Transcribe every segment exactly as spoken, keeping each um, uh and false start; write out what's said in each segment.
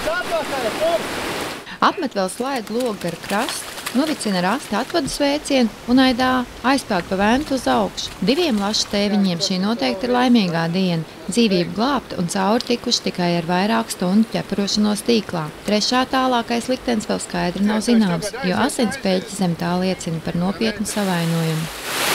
Apmet vēl slaidu logu gar krastu, novicina rasti atvadas vēcienu un aidā aizpeld pa ventu uz augšu. Diviem lašu tēviņiem šī noteikti ir laimīgā diena. Dzīvību glābta un cauri tikuši tikai ar vairāku stundu ķeparošanos tīklā. Trešā tālākais liktenis vēl skaidri nav zināms, jo asinspeļķi zem tā liecina par nopietnu savainojumu.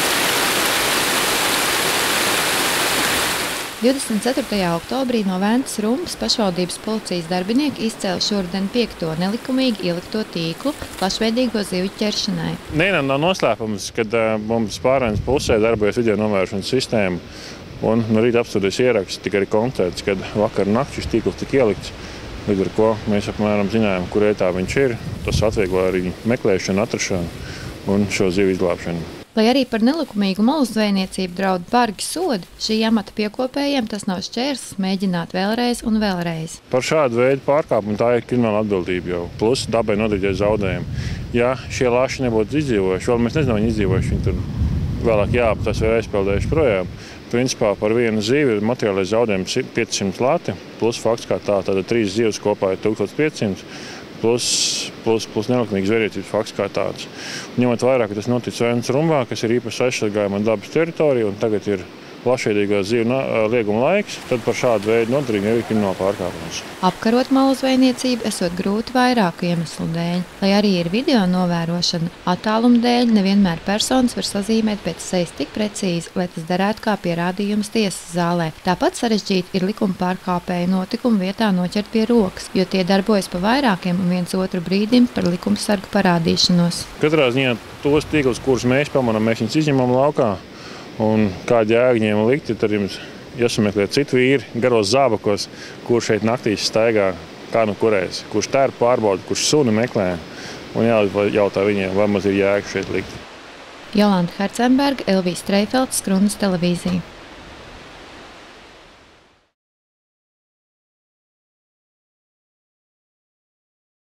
divdesmit ceturtajā oktobrī no Ventas Rumbas pašvaldības policijas darbinieki izcēla šoruden piekto nelikumīgi ielikto tīklu plašveidīgo zivju ķeršanai. Nevienam nav noslēpums, kad uh, mums pārējais pusē darbojas video novērošanas sistēma un no rīta apstādījis ieraksts, tika arī konstatēts, kad vakar nakti šis tīkls tika ielikts, līdz ar ko mēs apmēram zinājām, kur vietā viņš ir. Tas atvieglo arī meklēšanu, atrašanu un šo zivju izglābšanu. Lai arī par nelikumīgu malu zvejniecību draud bargi sodi, šī amata piekopējiem tas nav šķērslis mēģināt vēlreiz un vēlreiz. Par šādu veidu pārkāpumu tā ir krimināla atbildība jau, plus dabai nodarītie zaudējumi. Ja šie laši nebūtu izdzīvojuši, vēl mēs nezinām, viņi izdzīvojuši, viņi tur vēlāk jāaptas vai aizpeldējuši projām. Principā par vienu zivi ir materiālais zaudējums pieci simti lati, plus fakts kā tā, tāda trīs zivs kopā ir tūkstoš pieci simti. Plus, plus, plus nelikumīgas zvejniecības fakts kā tāds. Ņemot vairāk, ka tas noticis Ventas Rumbā, kas ir īpaši aizsargājama dabas teritorija, un tagad ir plašveidīgā zivju lieguma laiks, tad par šādu veidu nodarījumu jau ir krimināla pārkāpums. Apkarot malu zvejniecību esot grūti vairāku iemeslu dēļ. Lai arī ir video novērošana, attāluma dēļ nevienmēr personas var sazīmēt pēc sejas tik precīzi, lai tas derētu kā pierādījums tiesas zālē. Tāpat sarežģīti ir likuma pārkāpēju notikumu vietā noķert pie rokas, jo tie darbojas pa vairākiem un viens otru brīdim par likumsargu parādīšanos. Katrā ziņā tos tīklus, kurus mēs pamanām, mēs viņus izņemam laukā. Un kādi jēga viņiem likti, tad jums jāsameklē citu vīri garos zābakos, kurš šeit naktīs staigā kā nu kurēs, kurš tērp pārbauda, kurš suni meklē, un jājautā viņiem, vai maz ir jēga šeit likt. Jolanta Hercemberga, Elvija Streifelds, Skrunas televīzija.